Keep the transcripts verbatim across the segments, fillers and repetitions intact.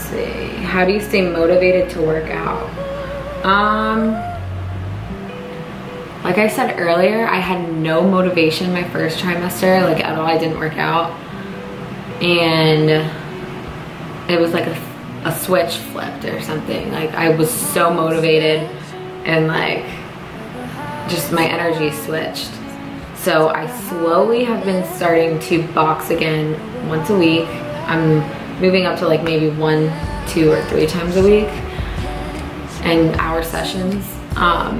see. How do you stay motivated to work out? Um, like I said earlier, I had no motivation my first trimester, like at all. I didn't work out. And it was like a, a switch flipped or something. Like I was so motivated and like just my energy switched. So I slowly have been starting to box again once a week. I'm moving up to like maybe one, two or three times a week and hour sessions. Um,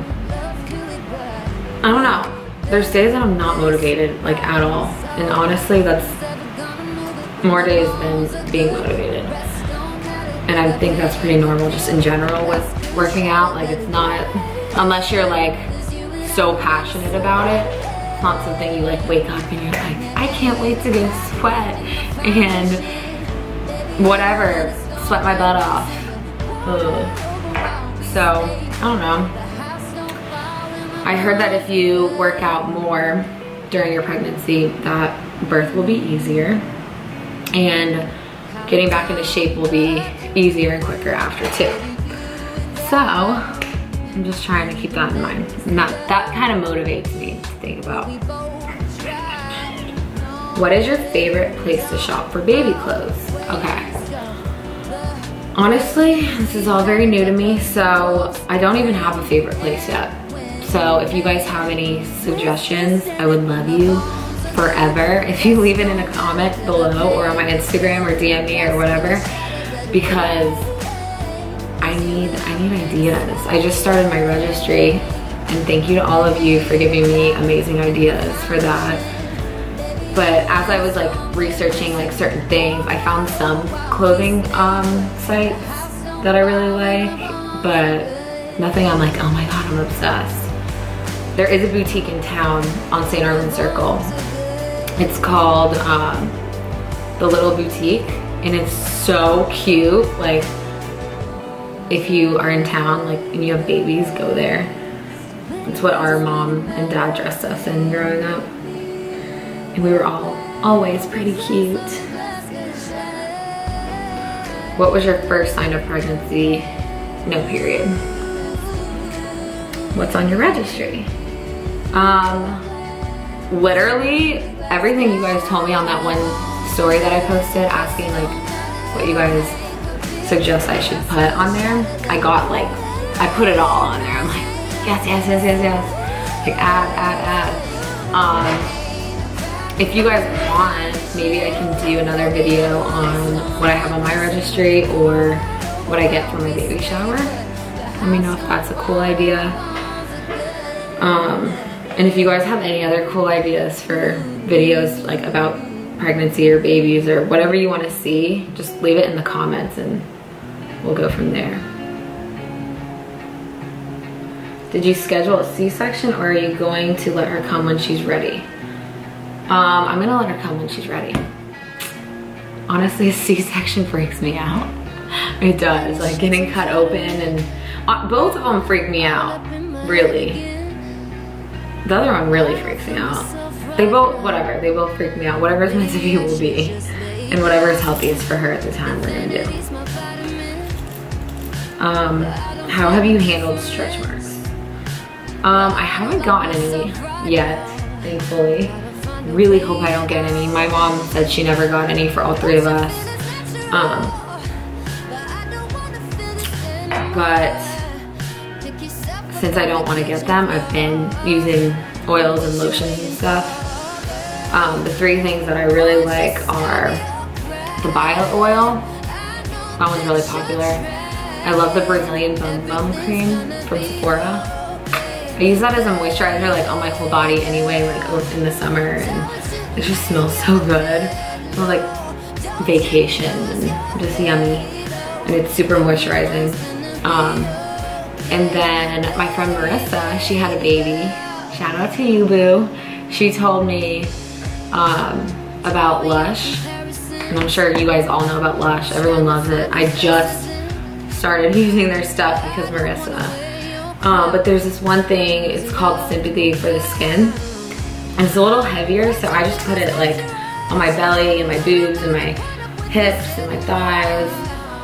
I don't know. There's days that I'm not motivated like at all. And honestly, that's more days than being motivated. And I think that's pretty normal just in general with working out. Like it's not, unless you're like so passionate about it, it's not something you like wake up and you're like, I can't wait to go sweat and whatever, sweat my butt off. Ugh. So, I don't know. I heard that if you work out more during your pregnancy, that birth will be easier and getting back into shape will be easier and quicker after too. So, I'm just trying to keep that in mind. And that, that kind of motivates me to think about. What is your favorite place to shop for baby clothes? Okay. Honestly, this is all very new to me, so I don't even have a favorite place yet. So if you guys have any suggestions, I would love you forever if you leave it in a comment below or on my Instagram or D M me or whatever, because I need, I need ideas. I just started my registry and thank you to all of you for giving me amazing ideas for that. But as I was like researching like certain things, I found some clothing um, sites that I really like, but nothing I'm like, oh my God, I'm obsessed. There is a boutique in town on Saint Armand Circle. It's called um, The Little Boutique, and it's so cute. Like, if you are in town, like, and you have babies, go there. It's what our mom and dad dressed us in growing up. And we were all always pretty cute. What was your first sign of pregnancy? No period. What's on your registry? Um, literally everything you guys told me on that one story that I posted asking like what you guys suggest I should put on there. I got like, I put it all on there. I'm like, yes, yes, yes, yes, yes. Like add, add, add. Um, if you guys want, maybe I can do another video on what I have on my registry or what I get from my baby shower. Let me know if that's a cool idea. Um, and if you guys have any other cool ideas for videos like about pregnancy or babies or whatever you want to see, just leave it in the comments and we'll go from there. Did you schedule a C-section or are you going to let her come when she's ready? Um, I'm gonna let her come when she's ready. Honestly, a C-section freaks me out. It does, like getting cut open and uh, both of them freak me out, really. The other one really freaks me out. They both, whatever, they both freak me out. Whatever's meant to be will be. And whatever is healthiest for her at the time we're gonna do. Um, how have you handled stretch marks? Um, I haven't gotten any yet, thankfully. Really hope I don't get any. My mom said she never got any for all three of us. Um, but since I don't want to get them, I've been using oils and lotions and stuff. Um, the three things that I really like are the Violet oil. That one's really popular. I love the Brazilian Bum Bum Cream from Sephora. I use that as a moisturizer like on my whole body anyway, like in the summer, and it just smells so good. It smells like vacation and just yummy, and it's super moisturizing. Um, and then my friend Marissa, she had a baby. Shout out to you, boo. She told me um, about Lush, and I'm sure you guys all know about Lush. Everyone loves it. I just started using their stuff because Marissa. Um, but there's this one thing, it's called Sympathy for the Skin. And it's a little heavier, so I just put it like on my belly and my boobs and my hips and my thighs.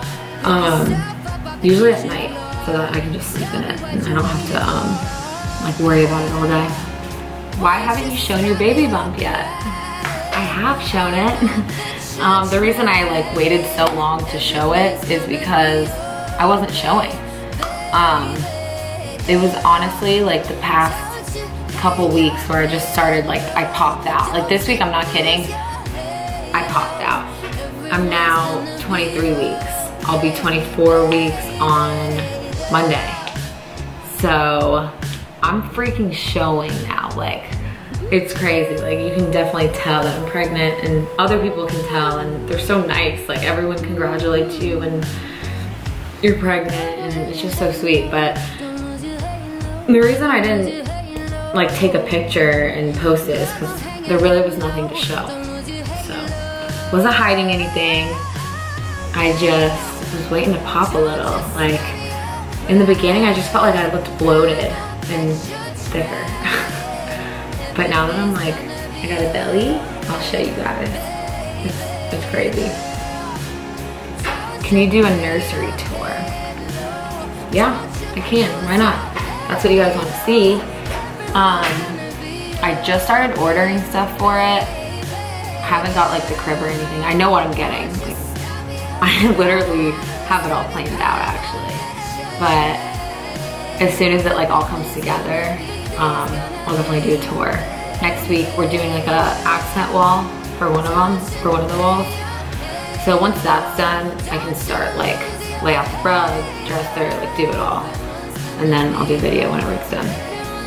Um, usually at night, so that I can just sleep in it and I don't have to um, like worry about it all day. Why haven't you shown your baby bump yet? I have shown it. um, the reason I like waited so long to show it is because I wasn't showing. Um, it was honestly like the past couple weeks where I just started, like I popped out. Like this week, I'm not kidding, I popped out. I'm now twenty-three weeks. I'll be twenty-four weeks on Monday. So I'm freaking showing now. Like it's crazy. Like you can definitely tell that I'm pregnant and other people can tell and they're so nice. Like everyone congratulates you and you're pregnant and it's just so sweet. But the reason I didn't like take a picture and post it is because there really was nothing to show. So wasn't hiding anything. I just was waiting to pop a little. Like in the beginning, I just felt like I looked bloated and thicker. But now that I'm like, I got a belly, I'll show you guys. It's, it's crazy. Can you do a nursery tour? Yeah, I can, why not? That's what you guys want to see. Um, I just started ordering stuff for it. Haven't got like the crib or anything. I know what I'm getting. Like, I literally have it all planned out actually. But as soon as it like all comes together, um, I'll definitely do a tour. Next week we're doing like a accent wall for one of them, for one of the walls. So once that's done, I can start like lay out the rug, dresser, like do it all. And then I'll do video whenever it's done.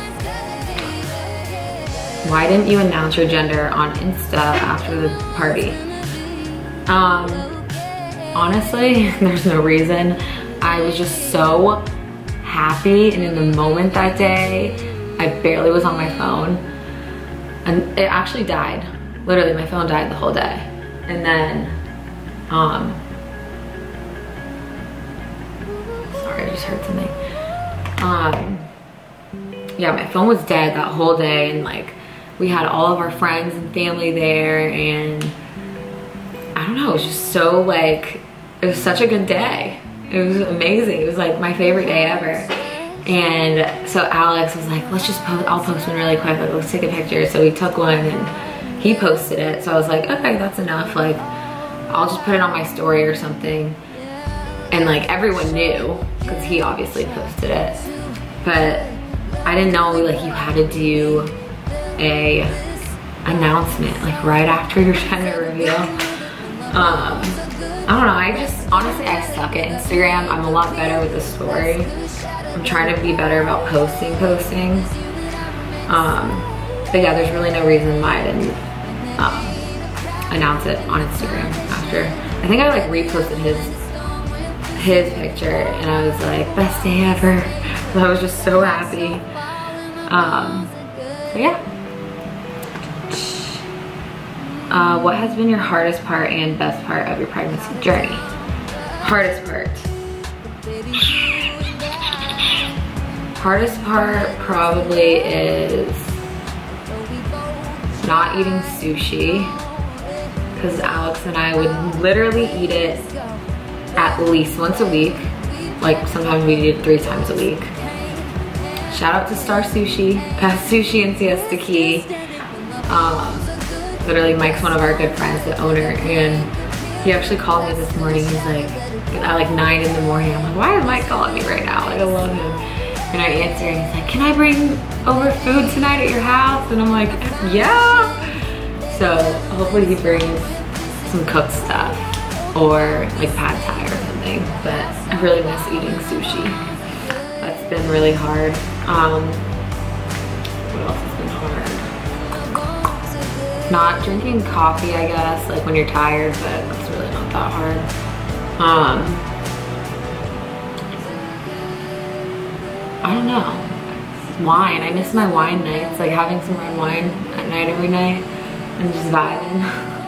Why didn't you announce your gender on Insta after the party? Um, honestly, there's no reason. I was just so happy and in the moment that day. I barely was on my phone. And it actually died. Literally, my phone died the whole day. And then, um, sorry, I just heard something. Um, yeah, my phone was dead that whole day and like, we had all of our friends and family there and I don't know, it was just so like, it was such a good day. It was amazing. It was like my favorite day ever. And so Alex was like, let's just post, I'll post one really quick, like let's take a picture. So we took one and he posted it. So I was like, okay, that's enough. Like, I'll just put it on my story or something. And like everyone knew because he obviously posted it. But I didn't know like you had to do a announcement like right after your gender reveal. Um, I don't know, I just, honestly I suck at Instagram. I'm a lot better with the story. I'm trying to be better about posting posting. Um, but yeah, there's really no reason why I didn't um, announce it on Instagram after. I think I like reposted his his picture and I was like, best day ever. So I was just so happy. Um, so yeah. Uh, what has been your hardest part and best part of your pregnancy journey? Hardest part. Hardest part probably is not eating sushi because Alex and I would literally eat it at least once a week. Like sometimes we eat it three times a week. Shout out to Star Sushi, Past Sushi in Siesta Key. Um, literally Mike's one of our good friends, the owner, and he actually called me this morning. He's like, at like nine in the morning, I'm like, why is Mike calling me right now? Like I love him. And I answer and he's like, can I bring over food tonight at your house? And I'm like, yeah. So hopefully he brings some cooked stuff or like pad thai or something. But I really miss eating sushi. That's been really hard. Um, what else has been hard? Not drinking coffee, I guess, like when you're tired, but it's really not that hard. Um, I don't know. Wine, I miss my wine nights, like having some red wine at night every night and just vibing.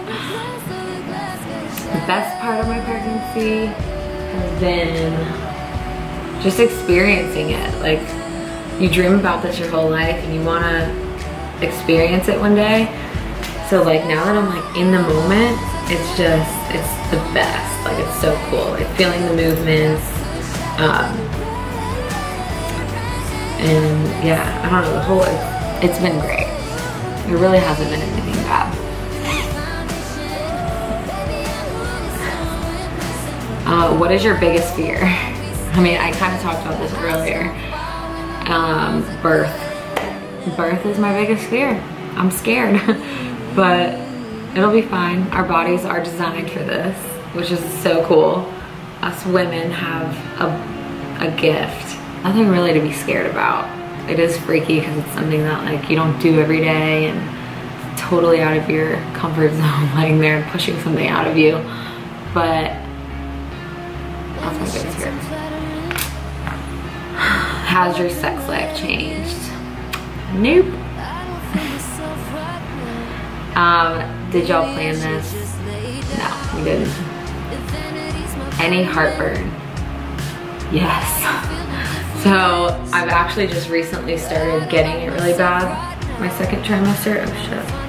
The best part of my pregnancy has been just experiencing it. Like, you dream about this your whole life and you want to experience it one day. So like now that I'm like in the moment, it's just, it's the best. Like, it's so cool. Like, feeling the movements. Um, and yeah, I don't know, the whole, it's, it's been great. It really hasn't been anything bad. Uh, what is your biggest fear? I mean, I kind of talked about this earlier. Um, birth. Birth is my biggest fear. I'm scared, but it'll be fine. Our bodies are designed for this, which is so cool. Us women have a, a gift. Nothing really to be scared about. It is freaky because it's something that like you don't do every day and totally out of your comfort zone, laying there and pushing something out of you. But that's my biggest fear. Has your sex life changed? Nope. um, did y'all plan this? No, we didn't. Any heartburn? Yes. So I've actually just recently started getting it really bad. My second trimester. Oh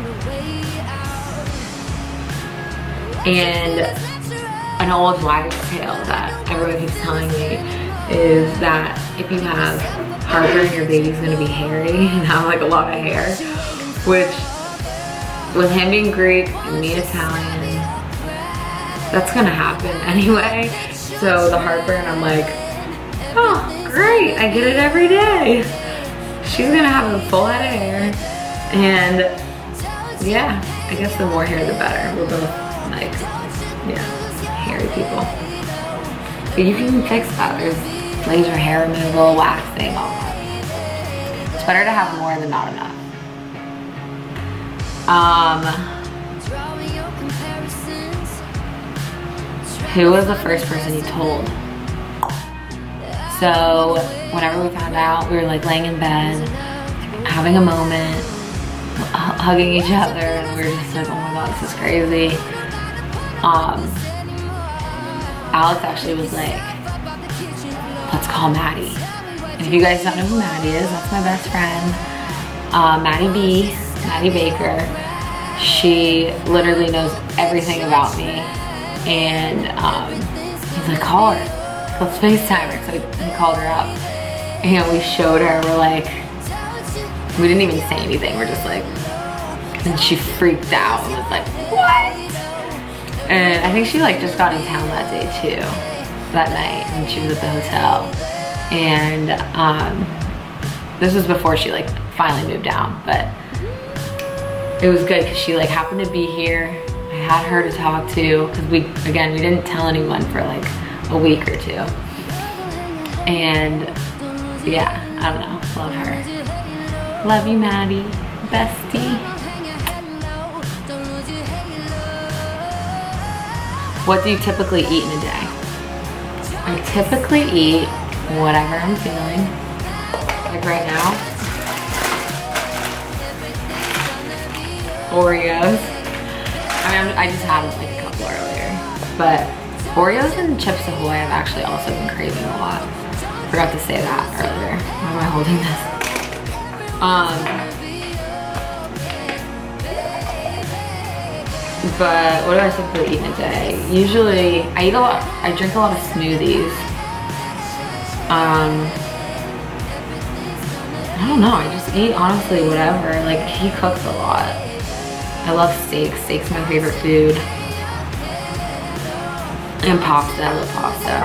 shit. And an old wives' tale that everyone keeps telling me is that if you have heartburn, your baby's gonna be hairy and have like a lot of hair, which with him being Greek and me Italian, that's gonna happen anyway. So the heartburn, I'm like, oh, great, I get it every day. She's gonna have a full head of hair. And yeah, I guess the more hair the better. We're both like, yeah, hairy people. But you can fix that. There's laser hair removal, waxing, all that. It's better to have more than not enough. Um, who was the first person you told? So whenever we found out, we were like laying in bed, having a moment, hugging each other, and we were just like, oh my god, this is crazy. Um, Alex actually was like, let's call Maddie. And if you guys don't know who Maddie is, that's my best friend. Uh, Maddie B, Maddie Baker. She literally knows everything about me. And um, he's like, call her. Let's FaceTime her. So he called her up. And we showed her, we're like, we didn't even say anything. We're just like, and she freaked out and was like, what? And I think she like just got in town that day too, that night, and she was at the hotel. And um, this was before she like finally moved down, but it was good because she like happened to be here. I had her to talk to, because we, again, we didn't tell anyone for like a week or two. And yeah, I don't know, love her. Love you, Maddie, bestie. What do you typically eat in a day? I typically eat whatever I'm feeling. Like right now, Oreos. I mean, I just had like a couple earlier, but Oreos and Chips Ahoy I've actually also been craving a lot. Forgot to say that earlier. Why am I holding this? Um, but what do I typically eat in a day? Usually, I eat a lot, I drink a lot of smoothies. Um, I don't know, I just eat honestly whatever. Like, he cooks a lot. I love steak, steak's my favorite food. And pasta, I love pasta.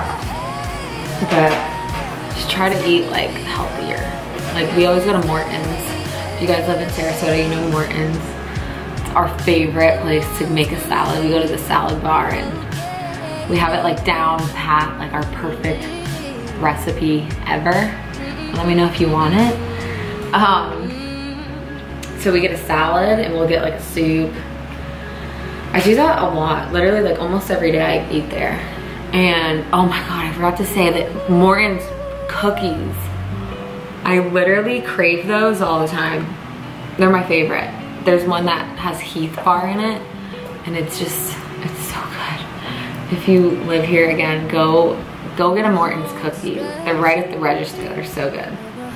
But just try to eat like healthier. Like, we always go to Morton's. If you guys live in Sarasota, you know Morton's. Our favorite place to make a salad. We go to the salad bar and we have it like down pat, like our perfect recipe ever. Let me know if you want it. Um, so we get a salad and we'll get like a soup. I do that a lot, literally like almost every day I eat there. And oh my God, I forgot to say that Morton's cookies, I literally crave those all the time. They're my favorite. There's one that has Heath bar in it, and it's just, it's so good. If you live here again, go go get a Morton's cookie. They're right at the register, they're so good.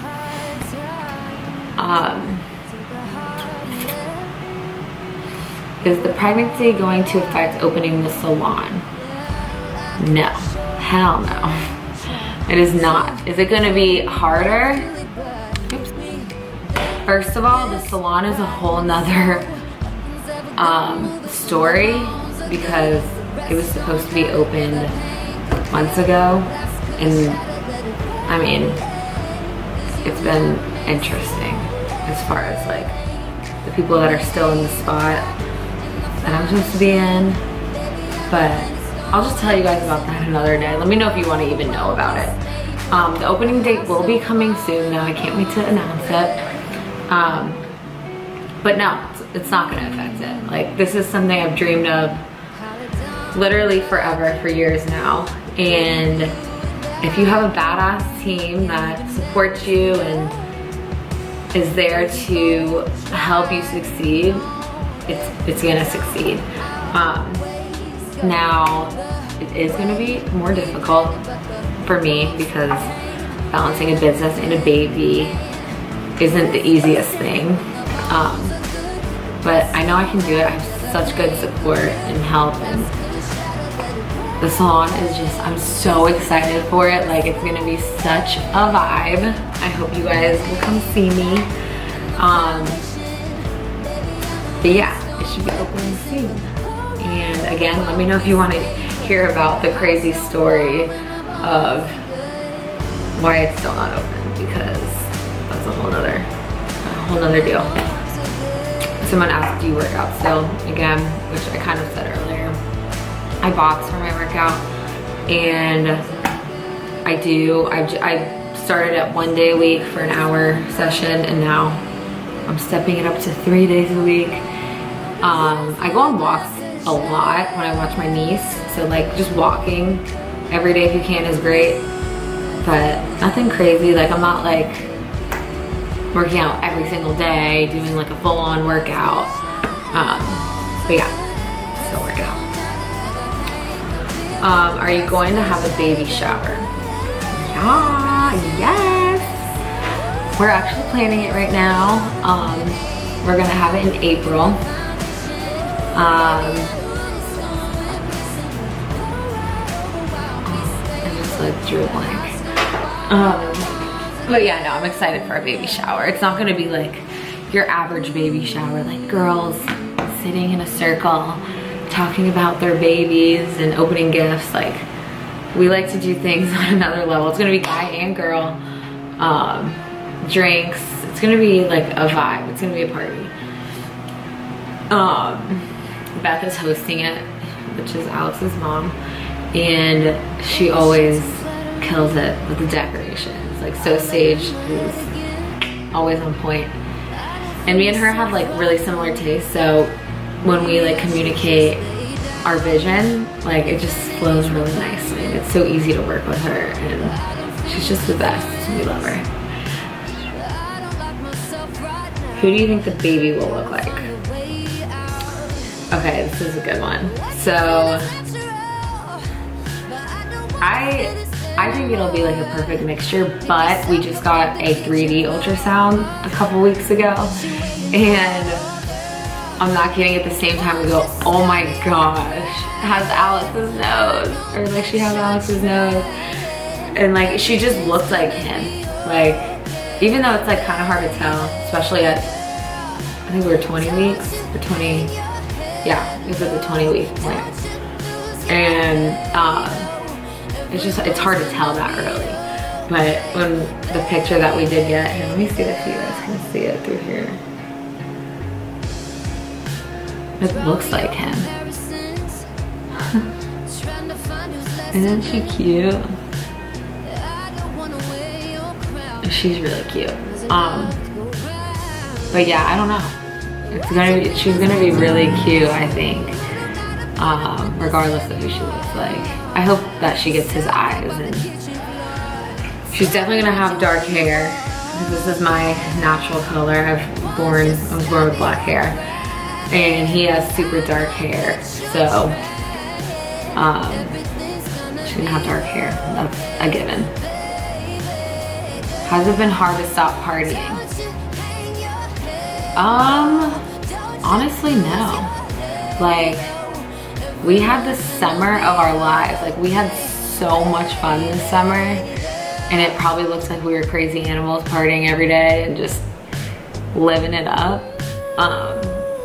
Um, Is the pregnancy going to affect opening the salon? No, hell no. It is not. Is it gonna be harder? Oops. First of all, the salon is a whole nother um, story because it was supposed to be opened months ago, and I mean, it's been interesting as far as like the people that are still in the spot that I'm supposed to be in, but I'll just tell you guys about that another day. Let me know if you want to even know about it. Um, the opening date will be coming soon though. I can't wait to announce it. Um, but no, it's, it's not gonna affect it. Like, this is something I've dreamed of literally forever, for years now. And if you have a badass team that supports you and is there to help you succeed, it's, it's gonna succeed. Um, now, it is gonna be more difficult for me because balancing a business and a baby isn't the easiest thing. Um, but I know I can do it. I have such good support and help, and the salon is just, I'm so excited for it. Like, it's gonna be such a vibe. I hope you guys will come see me. Um, but yeah, it should be opening soon. And again, let me know if you want to hear about the crazy story of why it's still not open, because that's a whole nother, a whole nother deal. Someone asked, do you work out still? Again, which I kind of said earlier. I box for my workout, and I do, I've, I started at one day a week for an hour session, and now I'm stepping it up to three days a week. Um, I go on walks a lot when I watch my niece, so like just walking every day if you can is great, but nothing crazy. Like, I'm not like working out every single day, doing like a full-on workout. Um, but yeah, still working out. Um, are you going to have a baby shower? Yeah, yes. We're actually planning it right now. Um, we're gonna have it in April. Um, I just like drew a blank. Um, but yeah, no, I'm excited for a baby shower. It's not gonna be like your average baby shower, like girls sitting in a circle talking about their babies and opening gifts. Like, we like to do things on another level. It's gonna be guy and girl, um, drinks. It's gonna be like a vibe. It's gonna be a party. Um, Beth is hosting it, which is Alex's mom, and she always kills it with the decorations. Like, So Sage is always on point. And me and her have like really similar tastes, so when we like communicate our vision, like it just flows really nicely. It's so easy to work with her, and she's just the best. We love her. Who do you think the baby will look like? Okay, this is a good one. So I I think it'll be like a perfect mixture, but we just got a three D ultrasound a couple weeks ago, and I'm not kidding, at the same time we go, oh my gosh, it has Alex's nose, or like she has Alex's nose, and like she just looked like him. Like, even though it's like kind of hard to tell, especially at, I think we were twenty weeks, or twenty, yeah, it was at the twenty week point, and um, it's just, it's hard to tell that early. But when the picture that we did get, here, let me see if you guys can see it through here. It looks like him. Isn't she cute? She's really cute. Um, but yeah, I don't know. It's gonna be, she's gonna be really cute, I think. Um, regardless of who she looks like. I hope that she gets his eyes, and she's definitely gonna have dark hair. This is my natural color. I've born, I was born with black hair. And he has super dark hair, so um, she's gonna have dark hair. That's a given. Has it been hard to stop partying? Um, honestly, no. Like, we had the summer of our lives. Like, we had so much fun this summer, and it probably looks like we were crazy animals partying every day and just living it up. Um,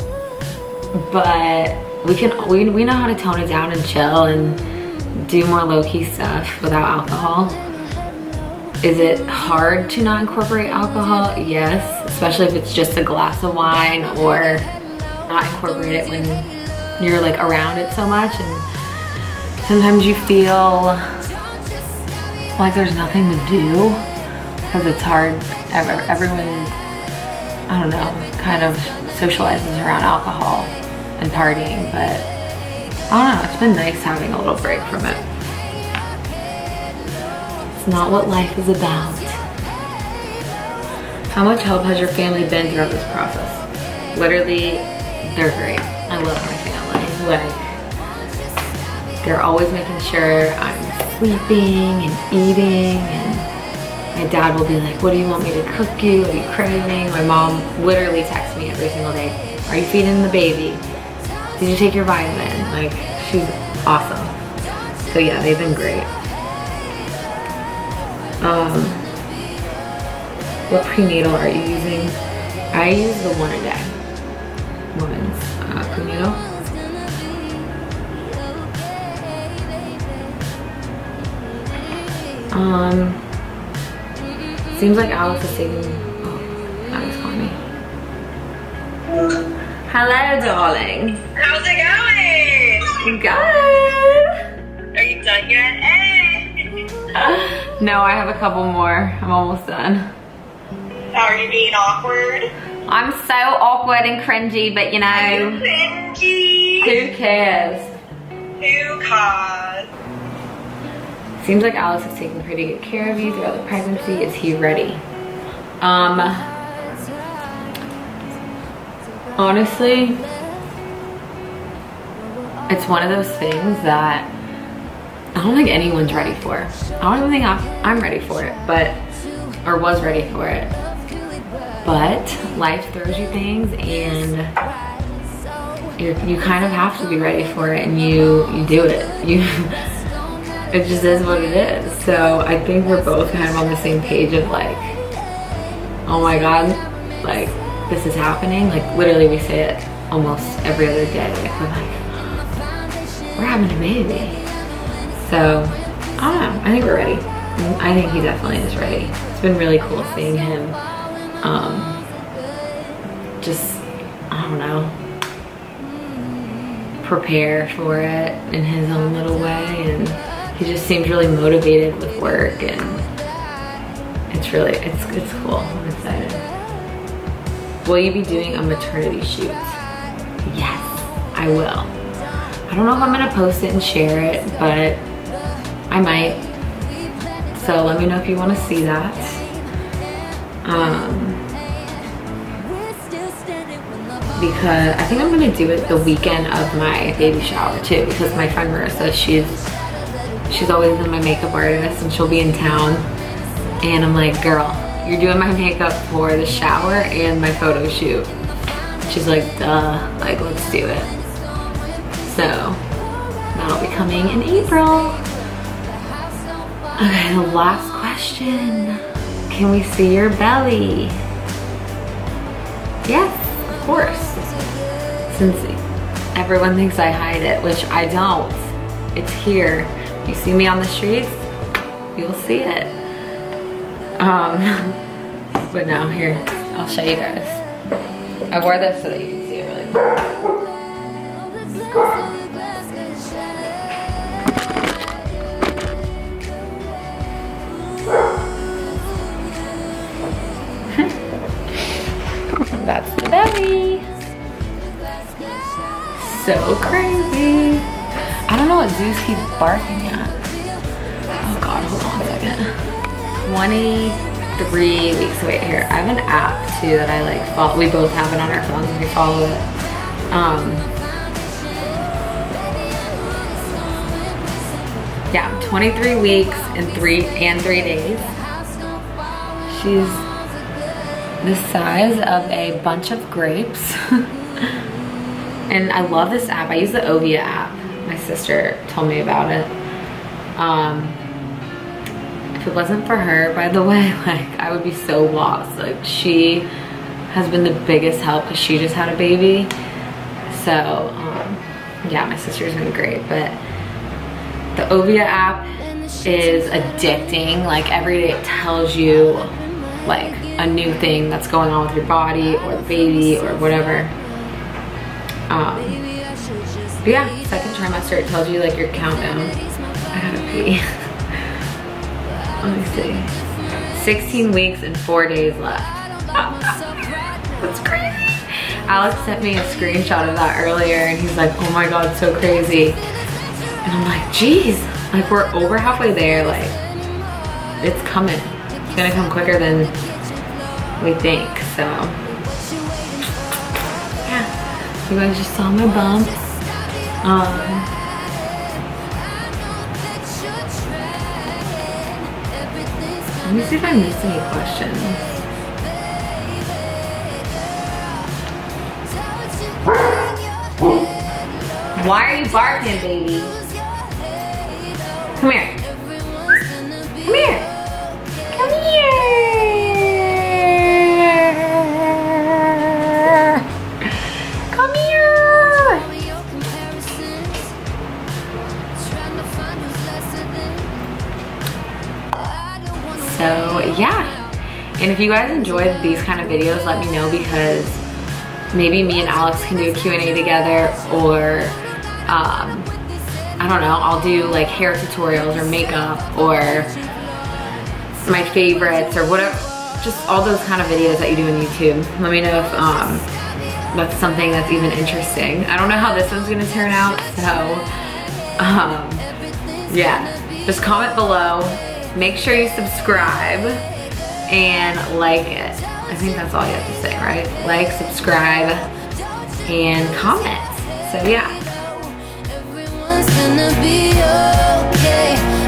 but we can, we, we know how to tone it down and chill and do more low-key stuff without alcohol. Is it hard to not incorporate alcohol? Yes, especially if it's just a glass of wine, or not incorporate it when you're like around it so much. And sometimes you feel like there's nothing to do because it's hard. Everyone, I don't know, kind of socializes around alcohol and partying, but I don't know, it's been nice having a little break from it. It's not what life is about. How much help has your family been throughout this process? Literally, they're great. I love my family. Like, they're always making sure I'm sleeping and eating, and my dad will be like, what do you want me to cook you? What are you craving? My mom literally texts me every single day. Are you feeding the baby? Did you take your vitamin? Like, she's awesome. So yeah, they've been great. Um, what prenatal are you using? I use the one a day. Women's uh, prenatal. Um, seems like Alex is taking, oh, Alex calling me. Hello, darling. How's it going? Good. Are you done yet? Hey. No, I have a couple more. I'm almost done. Are you being awkward? I'm so awkward and cringy, but you know. Cringy. Who cares? Who cares? Seems like Alex is taking pretty good care of you throughout the pregnancy. Is he ready? Um, honestly, it's one of those things that I don't think anyone's ready for. I don't even think I'm, I'm ready for it, but, or was ready for it. But life throws you things, and you're, you kind of have to be ready for it, and you, you do it. You, it just is what it is. So I think we're both kind of on the same page of like, oh my God, like this is happening. Like literally we say it almost every other day. Like we're like, we're having a baby. So I don't know, I think we're ready. I think he definitely is ready. It's been really cool seeing him um, just, I don't know, prepare for it in his own little way, and he just seems really motivated with work, and it's really, it's, it's cool. I'm excited. Will you be doing a maternity shoot? Yes, I will. I don't know if I'm gonna post it and share it, but I might. So let me know if you wanna see that. Um, because I think I'm gonna do it the weekend of my baby shower too, because my friend Marissa, she's she's always been my makeup artist, and she'll be in town, and I'm like, girl, you're doing my makeup for the shower and my photo shoot. She's like, duh, like let's do it. So that'll be coming in April. Okay, the last question. Can we see your belly? Yes, of course. Since everyone thinks I hide it, which I don't. It's here. You see me on the streets, you'll see it. Um, but no, here, I'll show you guys. I wore this so that you can see it really quick. That's the belly. So crazy. I don't know what Zeus keeps barking at. Oh God, hold on a second. twenty-three weeks away here. I have an app too that I like follow. We both have it on our phones and we follow it. Um, yeah, twenty-three weeks and three and three days. She's the size of a bunch of grapes. And I love this app. I use the Ovia app. My sister told me about it. Um, if it wasn't for her, by the way, like I would be so lost. Like she has been the biggest help because she just had a baby. So um, yeah, my sister's been great. But the Ovia app is addicting. Like every day it tells you like a new thing that's going on with your body or the baby or whatever. Um, but yeah, second trimester, it tells you like your countdown. I gotta pee. Let me see. sixteen weeks and four days left. That's crazy. Alex sent me a screenshot of that earlier and he's like, oh my God, so crazy. And I'm like, geez, like we're over halfway there. Like it's coming. It's gonna come quicker than we think, so. You guys just saw my bump. Um, let me see if I missed any questions. Why are you barking, baby? Come here. Come here. Come here. So yeah, and if you guys enjoyed these kind of videos, let me know, because maybe me and Alex can do a Q and A together, or um, I don't know, I'll do like hair tutorials or makeup or my favorites or whatever, just all those kind of videos that you do on YouTube. Let me know if um, that's something that's even interesting. I don't know how this one's gonna turn out, so um, yeah, just comment below. Make sure you subscribe and like it. I think that's all you have to say, right? Like, subscribe, and comment. So yeah. Everyone's gonna be okay.